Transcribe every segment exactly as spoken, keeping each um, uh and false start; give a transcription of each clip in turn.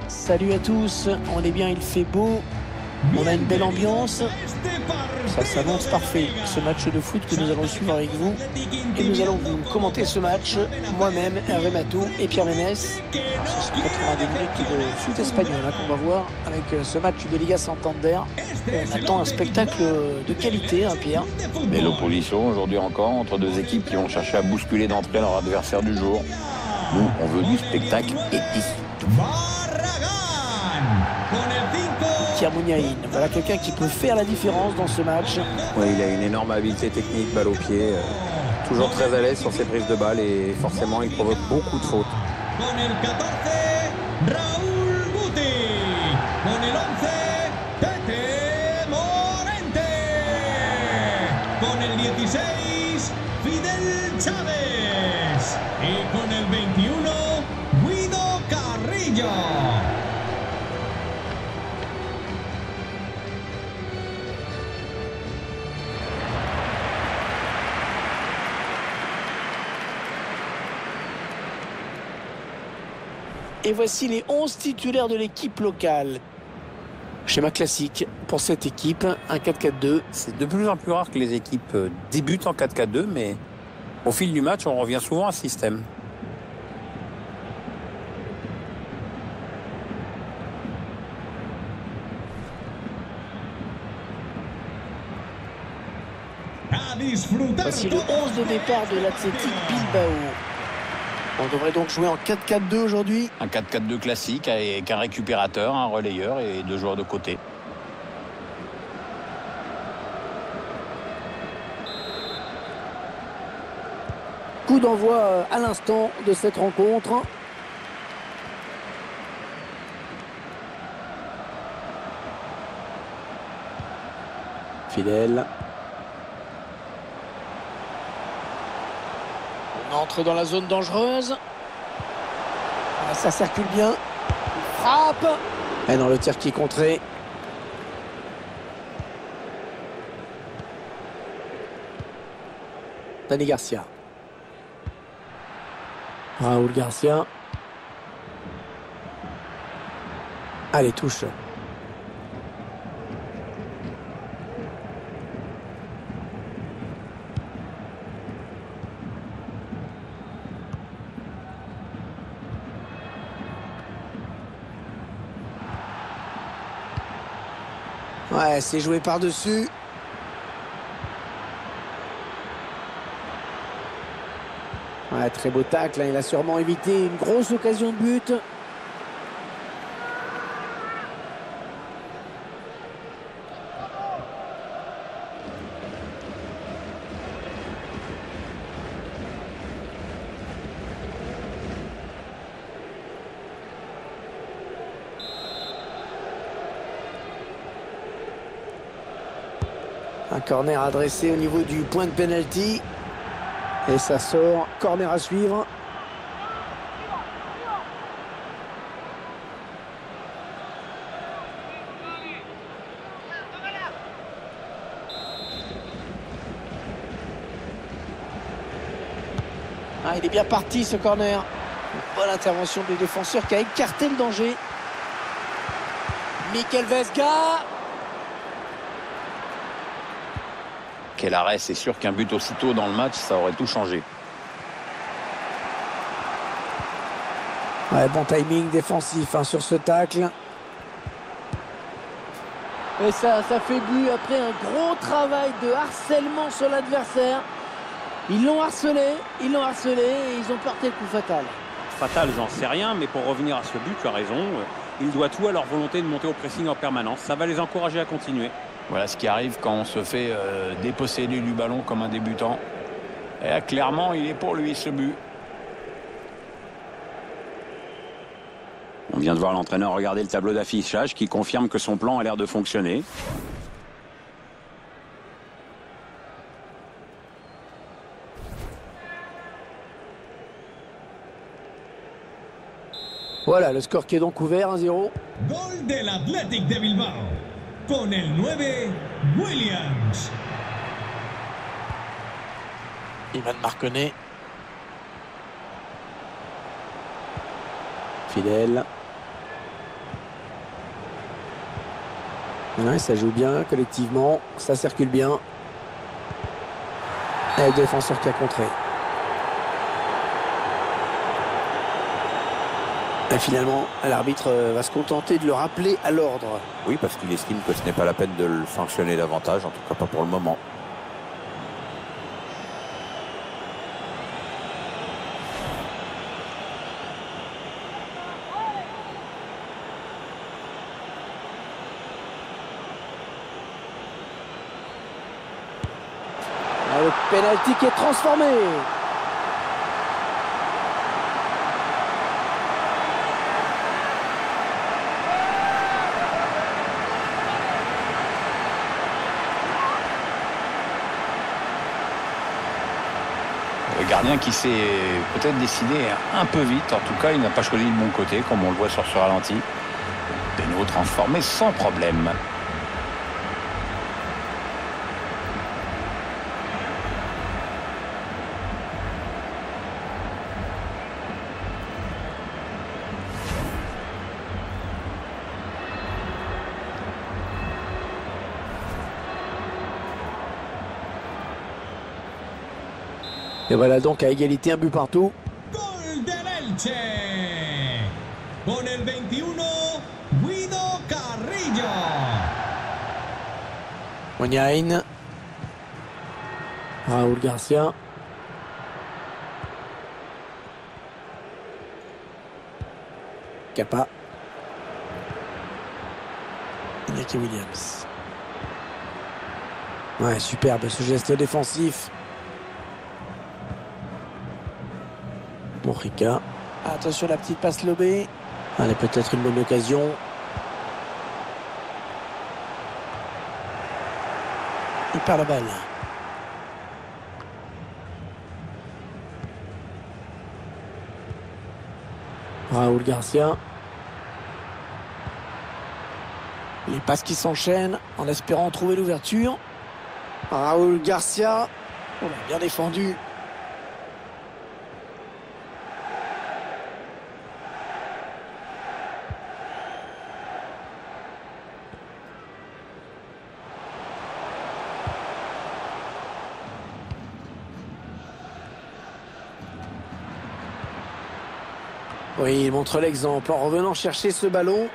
Salut à tous, on est bien, il fait beau, on a une belle ambiance, ça s'annonce parfait, ce match de foot que nous allons suivre avec vous. Et nous allons vous commenter ce match, moi-même, Hervé Matou et Pierre Ménès. Alors, ce sont quatre-vingt-dix minutes de foot espagnol hein, qu'on va voir avec ce match de Liga Santander. On attend un spectacle de qualité, hein, Pierre. Belle opposition aujourd'hui encore entre deux équipes qui vont chercher à bousculer d'entrée leur adversaire du jour. Nous, on veut du spectacle et tout. Pierre Mouniaïn, voilà quelqu'un qui peut faire la différence dans ce match. Oui, il a une énorme habileté technique, balle au pied, euh, toujours très à l'aise sur ses prises de balles et forcément il provoque beaucoup de fautes. Et voici les onze titulaires de l'équipe locale. Schéma classique pour cette équipe, un quatre quatre deux. C'est de plus en plus rare que les équipes débutent en quatre quatre deux, mais au fil du match, on revient souvent à ce système. Voici le onze de départ de l'Athletic Bilbao. On devrait donc jouer en quatre quatre deux aujourd'hui. Un quatre quatre deux classique avec un récupérateur, un relayeur et deux joueurs de côté. Coup d'envoi à l'instant de cette rencontre. Fidèle. On entre dans la zone dangereuse. Ça circule bien. Frappe. Et dans le tir qui est contré. Dani Garcia. Raúl Garcia. Allez, touche. Ouais, c'est joué par-dessus. Ouais, très beau tacle, hein. Il a sûrement évité une grosse occasion de but. Un corner adressé au niveau du point de pénalty. Et ça sort. Corner à suivre. Ah, il est bien parti ce corner. Bonne intervention des défenseurs qui a écarté le danger. Mikel Vesga. Quel arrêt, c'est sûr qu'un but aussitôt dans le match, ça aurait tout changé. Ouais, bon timing défensif hein, sur ce tacle. Et ça, ça fait but après un gros travail de harcèlement sur l'adversaire. Ils l'ont harcelé, ils l'ont harcelé et ils ont porté le coup fatal. Fatal, j'en sais rien, mais pour revenir à ce but, tu as raison. Il doit tout à leur volonté de monter au pressing en permanence. Ça va les encourager à continuer. Voilà ce qui arrive quand on se fait euh, déposséder du ballon comme un débutant. Et là, clairement, il est pour lui ce but. On vient de voir l'entraîneur regarder le tableau d'affichage qui confirme que son plan a l'air de fonctionner. Voilà, le score qui est donc ouvert, un zéro. Gol del Athletic de Bilbao. Con el nueve, Williams. Ivan Marconnet. Fidèle. Ouais, ça joue bien collectivement, ça circule bien. Et le défenseur qui a contré. Et finalement, l'arbitre va se contenter de le rappeler à l'ordre. Oui, parce qu'il estime que ce n'est pas la peine de le sanctionner davantage, en tout cas pas pour le moment. Le pénalty qui est transformé. Le gardien qui s'est peut-être décidé un peu vite. En tout cas, il n'a pas choisi le bon côté, comme on le voit sur ce ralenti. Pénal transformé sans problème. Et voilà donc à égalité, un but partout. Gol del Elche. Con el veintiuno, Guido Carrillo. Mouniaïn. Raúl Garcia. Capa. Iñaki Williams. Ouais, superbe ce geste défensif. Mojica. Attention la petite passe lobée. Allez, peut-être une bonne occasion. Il perd la balle. Raúl Garcia. Les passes qui s'enchaînent en espérant trouver l'ouverture. Raúl Garcia. Oh, bien défendu. Oui, il montre l'exemple en revenant chercher ce ballon.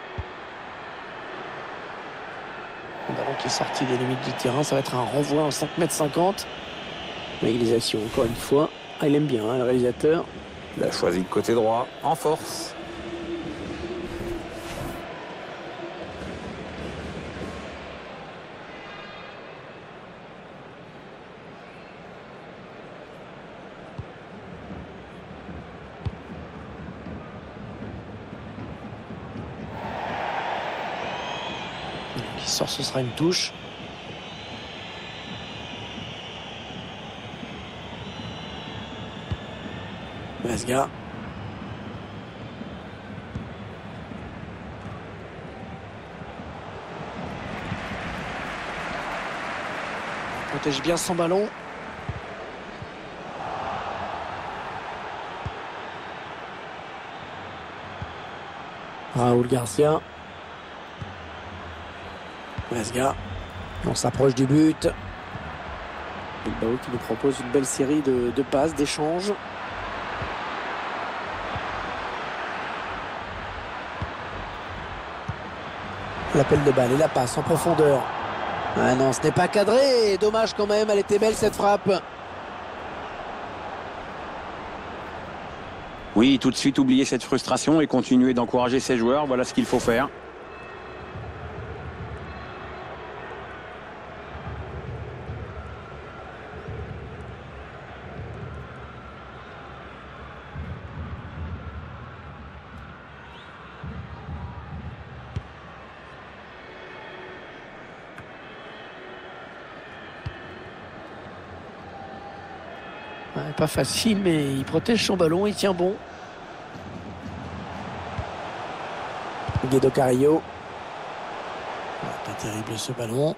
Le ballon qui est sorti des limites du terrain, ça va être un renvoi en cinq mètres cinquante. L'égalisation, encore une fois. Ah, il aime bien, hein, le réalisateur. Il a choisi le côté droit, en force. Qui sort, ce sera une touche. Masga. Protège bien son ballon. Raúl Garcia. Masga. On s'approche du but. Bilbao qui nous propose une belle série de, de passes, d'échanges. L'appel de balle et la passe en profondeur. Ah non, ce n'est pas cadré. Dommage quand même, elle était belle cette frappe. Oui, tout de suite oublier cette frustration et continuer d'encourager ses joueurs. Voilà ce qu'il faut faire. Ouais, pas facile, mais il protège son ballon, il tient bon. Guido Carrillo. Ouais, pas terrible ce ballon.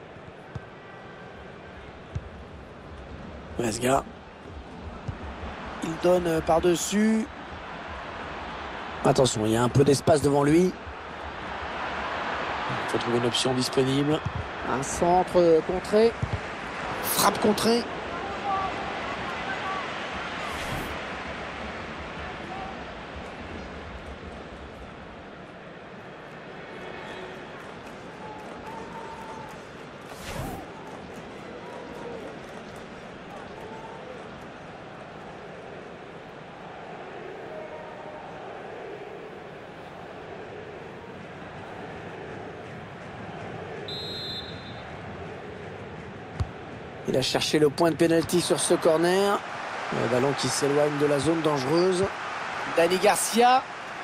Masga. Il donne par-dessus. Attention, il y a un peu d'espace devant lui. Il faut trouver une option disponible. Un centre contré. Frappe contrée. Il a cherché le point de pénalty sur ce corner. Le ballon qui s'éloigne de la zone dangereuse. Dani Garcia.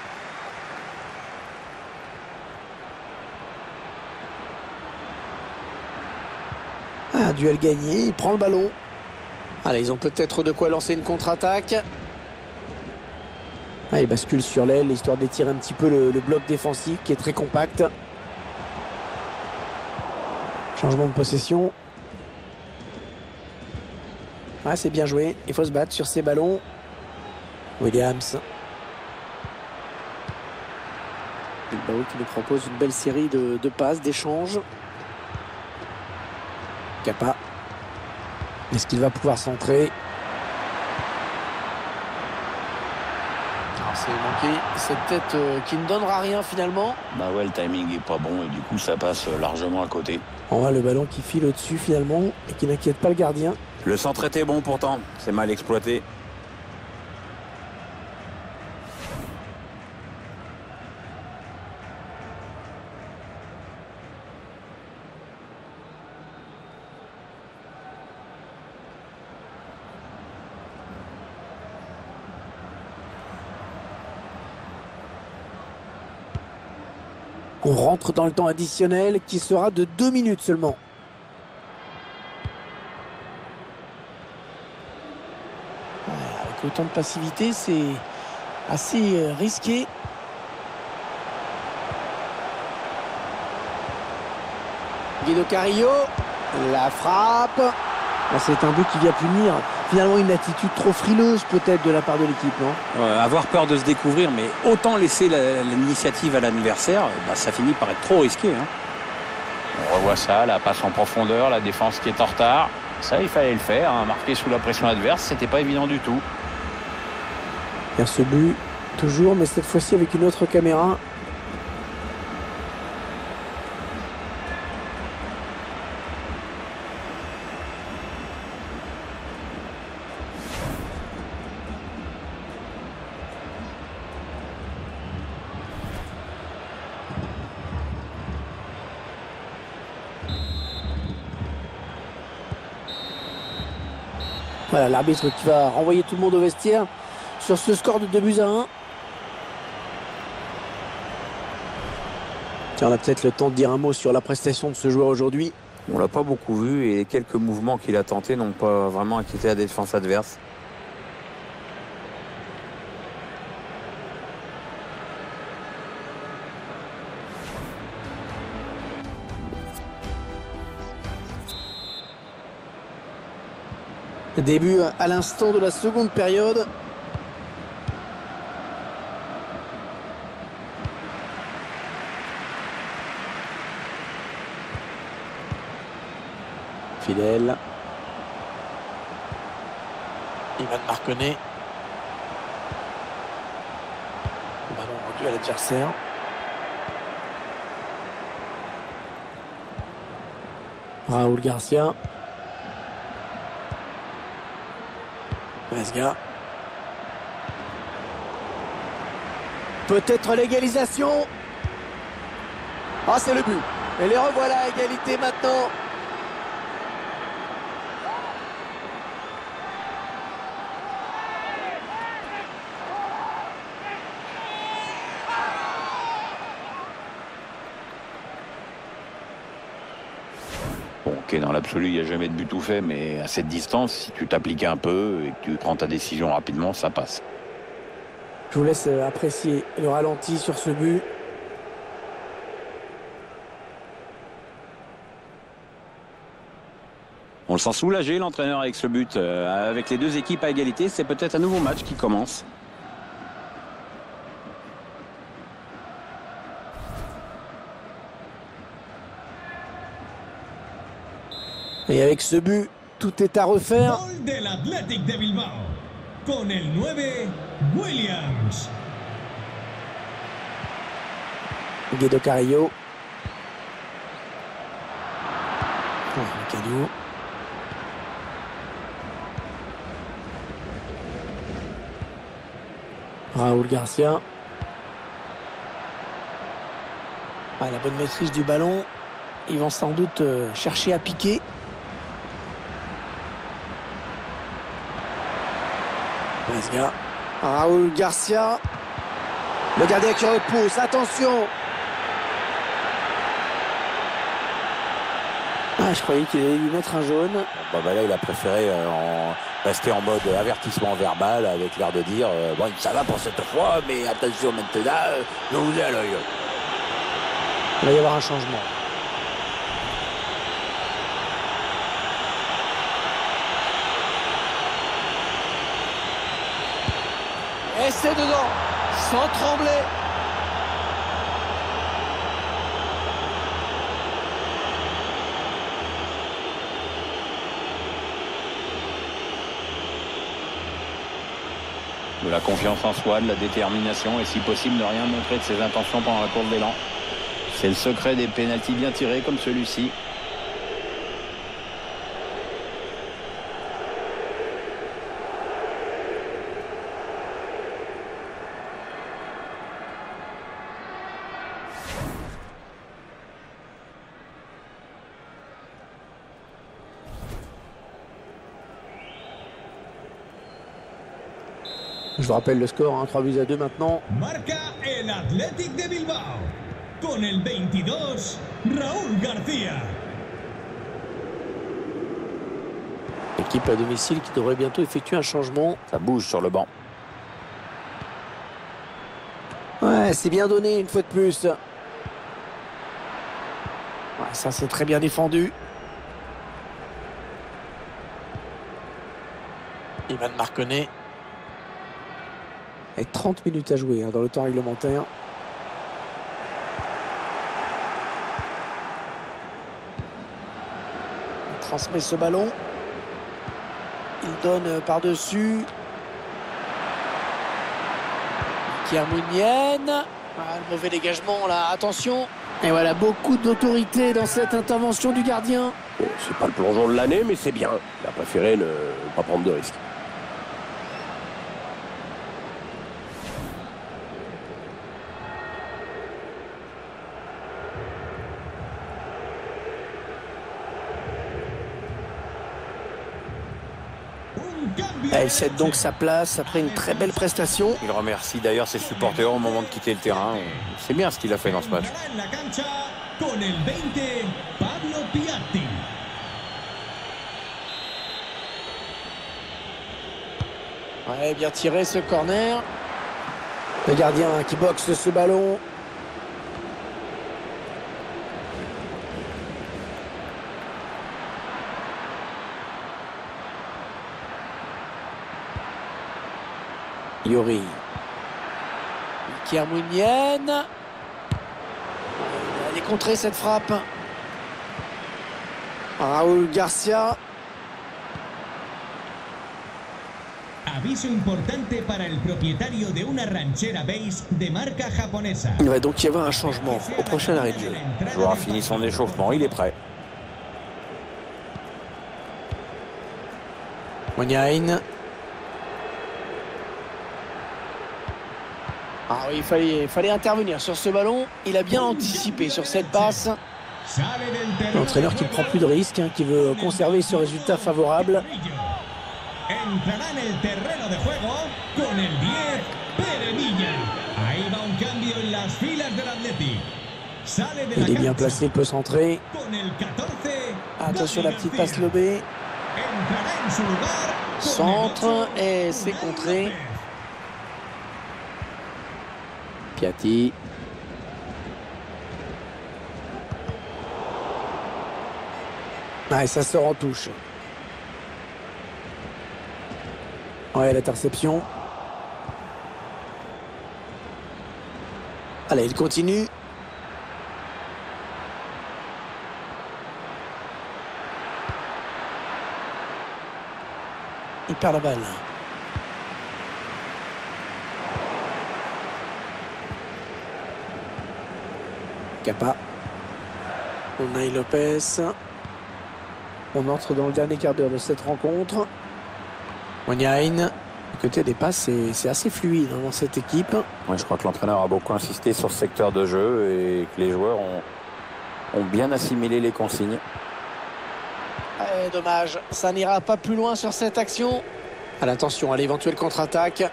Un duel gagné. Il prend le ballon. Allez, ils ont peut-être de quoi lancer une contre-attaque. Ah, il bascule sur l'aile, histoire d'étirer un petit peu le, le bloc défensif qui est très compact. Changement de possession. Ah, c'est bien joué. Il faut se battre sur ces ballons. Williams. Bilbao qui nous propose une belle série de, de passes, d'échanges. Capa. Est-ce qu'il va pouvoir centrer? C'est manqué. Cette tête euh, qui ne donnera rien finalement. Bah ouais, le timing est pas bon et du coup ça passe largement à côté. On voit le ballon qui file au-dessus finalement et qui n'inquiète pas le gardien. Le centre était bon pourtant, c'est mal exploité. On rentre dans le temps additionnel qui sera de deux minutes seulement. Avec autant de passivité, c'est assez risqué. Guido Carrillo, la frappe. C'est un but qui vient punir finalement une attitude trop frileuse peut-être de la part de l'équipe, non? Ouais, avoir peur de se découvrir, mais autant laisser l'initiative à l'adversaire, bah, ça finit par être trop risqué. Hein. On revoit ça, la passe en profondeur, la défense qui est en retard. Ça, il fallait le faire, hein. Marquer sous la pression adverse, c'était pas évident du tout. Il y a ce but, toujours, mais cette fois-ci avec une autre caméra. Voilà, l'arbitre qui va renvoyer tout le monde au vestiaire sur ce score de deux buts à un. Tiens, on a peut-être le temps de dire un mot sur la prestation de ce joueur aujourd'hui. On l'a pas beaucoup vu et les quelques mouvements qu'il a tentés n'ont pas vraiment inquiété la défense adverse. Début à l'instant de la seconde période. Fidèle. Ivan Marconnet. Le ballon rendu à l'adversaire. Raúl Garcia. Vesga. Peut-être l'égalisation. Ah, c'est le but. Et les revoilà à égalité maintenant. Ok, dans l'absolu, il n'y a jamais de but tout fait, mais à cette distance, si tu t'appliques un peu et que tu prends ta décision rapidement, ça passe. Je vous laisse apprécier le ralenti sur ce but. On le sent soulagé, l'entraîneur, avec ce but. Euh, avec les deux équipes à égalité, c'est peut-être un nouveau match qui commence. Et avec ce but, tout est à refaire. Gol del Athletic de Bilbao. Con el nueve, Williams. Guido Carrillo. Oh, Cadio. Raúl Garcia. Ah, la bonne maîtrise du ballon. Ils vont sans doute euh, chercher à piquer. Garcia. Raúl Garcia. Le gardien qui repousse. Attention. Ah, je croyais qu'il allait lui mettre un jaune. Bon, bah, bah, là, il a préféré euh, en rester en mode avertissement verbal avec l'air de dire euh, bon, ça va pour cette fois, mais attention maintenant, euh, je vous ai à l'œil. Il va y avoir un changement. Et c'est dedans, sans trembler. De la confiance en soi, de la détermination et si possible ne rien montrer de ses intentions pendant la course d'élan. C'est le secret des pénaltys bien tirés comme celui-ci. Je vous rappelle le score, hein, trois buts à deux maintenant. Marca el Athletic de Bilbao. Con el veintidós, Raúl García. Équipe à domicile qui devrait bientôt effectuer un changement. Ça bouge sur le banc. Ouais, c'est bien donné une fois de plus. Ouais, ça c'est très bien défendu. Ivan Marconnet. Et trente minutes à jouer hein, dans le temps réglementaire. Il transmet ce ballon. Il donne par-dessus. Pierre Mounienne. Ah, le mauvais dégagement là, attention. Et voilà, beaucoup d'autorité dans cette intervention du gardien. Bon, c'est pas le plongeon de l'année, mais c'est bien. Il a préféré ne pas prendre de risques. Elle cède donc sa place après une très belle prestation. Il remercie d'ailleurs ses supporters au moment de quitter le terrain. C'est bien ce qu'il a fait dans ce match. Ouais, bien tiré ce corner. Le gardien qui boxe ce ballon. Yori. Pierre Mounienne. Elle est contrée cette frappe. Raúl Garcia. Aviso importante para el propietario de una ranchera base de marca japonesa. Il va donc y avoir un changement au prochain arrêt de jeu. Le joueur a fini son échauffement, il est prêt. Mouniain. Ah oui, il fallait, il fallait intervenir sur ce ballon. Il a bien anticipé sur cette passe. L'entraîneur qui ne prend plus de risques, hein, qui veut conserver ce résultat favorable. Entrará en el terreno de juego con el diez, Pere Milla. Ahí va un cambio en las filas del Athletic. Sale de la Il est bien cancha placé, il peut centrer. con el catorce. Attention la Gavi petite García. passe lobée. Entrará en su lugar con Centre el et ocho, c'est Unai contré. López. Piatti. Ah, et ça sort en touche. Ouais, l'interception. Allez, il continue. Il perd la balle. Capa. Unai Lopez. On entre dans le dernier quart d'heure de cette rencontre. Wanyine. Du côté des passes, c'est assez fluide hein, dans cette équipe. Ouais, je crois que l'entraîneur a beaucoup insisté sur ce secteur de jeu et que les joueurs ont, ont bien assimilé les consignes. Eh, dommage, ça n'ira pas plus loin sur cette action. À l'attention à l'éventuelle contre-attaque.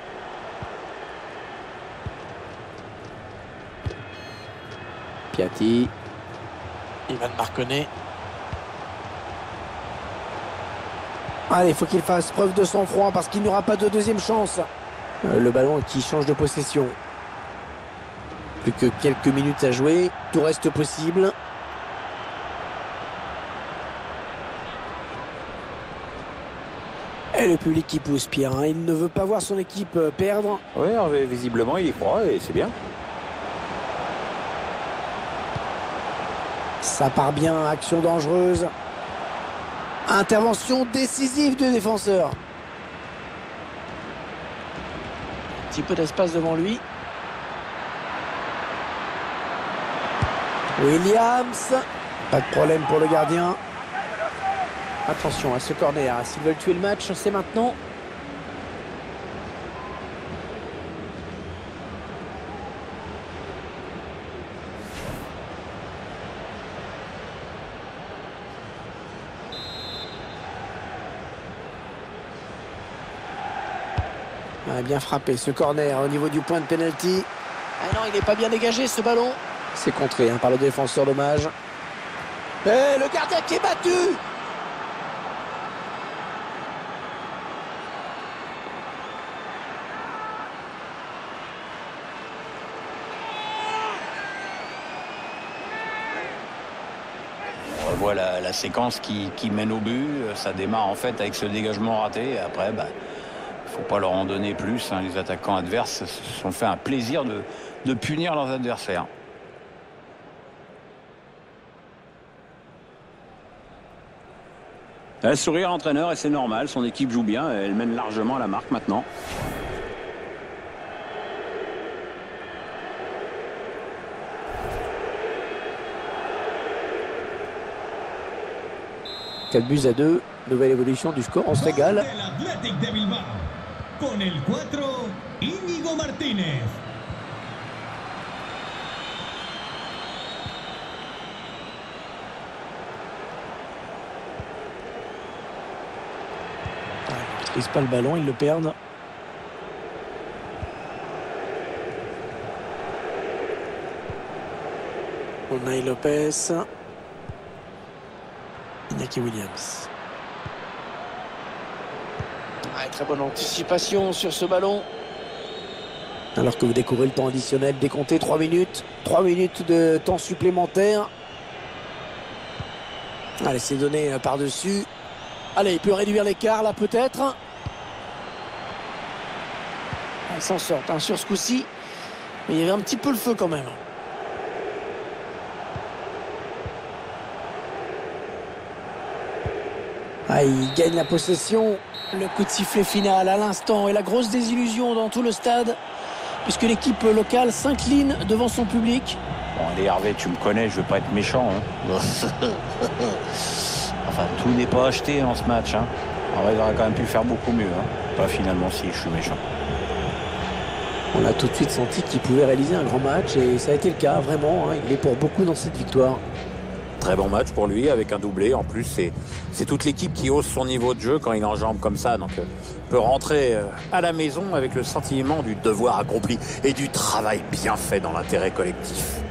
Piatti. Ivan Marconnet. Allez, il faut qu'il fasse preuve de sang-froid parce qu'il n'y aura pas de deuxième chance. Euh, le ballon qui change de possession. Plus que quelques minutes à jouer. Tout reste possible. Et le public qui pousse Pierre. Hein. Il ne veut pas voir son équipe perdre. Oui, visiblement, il y croit et c'est bien. Ça part bien, action dangereuse. Intervention décisive du défenseur. Un petit peu d'espace devant lui. Williams. Pas de problème pour le gardien. Attention à ce corner. S'ils veulent tuer le match, c'est maintenant. Ah, bien frappé ce corner au niveau du point de pénalty. Ah non, il n'est pas bien dégagé ce ballon. C'est contré hein, par le défenseur, dommage. Et le gardien qui est battu. On revoit la, la séquence qui, qui mène au but. Ça démarre en fait avec ce dégagement raté. Et après, bah, faut pas leur en donner plus. Hein. Les attaquants adverses se sont fait un plaisir de, de punir leurs adversaires. Elle sourit à l'entraîneur et c'est normal. Son équipe joue bien. Elle mène largement à la marque maintenant. quatre buts à deux. Nouvelle évolution du score. On se régale. Con el cuatro, Íñigo Martínez. Ils ne maîtrisent pas le ballon, ils le perdent. Unai Lopez. Iñaki Williams. Ah, très bonne anticipation sur ce ballon. Alors que vous découvrez le temps additionnel décompté, trois minutes. trois minutes de temps supplémentaire. Allez, c'est donné par-dessus. Allez, il peut réduire l'écart là peut-être. Ils s'en sortent hein, sur ce coup-ci. Mais il y avait un petit peu le feu quand même. Ah, il gagne la possession. Le coup de sifflet final à l'instant et la grosse désillusion dans tout le stade puisque l'équipe locale s'incline devant son public. Bon, allez Hervé, tu me connais, je veux pas être méchant. Hein. Enfin, tout n'est pas acheté dans ce match. Hein. Alors, il aurait quand même pu faire beaucoup mieux. Hein. Pas finalement si je suis méchant. On a tout de suite senti qu'il pouvait réaliser un grand match et ça a été le cas, vraiment. Hein. Il est pour beaucoup dans cette victoire. Très bon match pour lui avec un doublé. En plus, c'est toute l'équipe qui hausse son niveau de jeu quand il enjambe comme ça. Donc, euh, peut rentrer euh, à la maison avec le sentiment du devoir accompli et du travail bien fait dans l'intérêt collectif.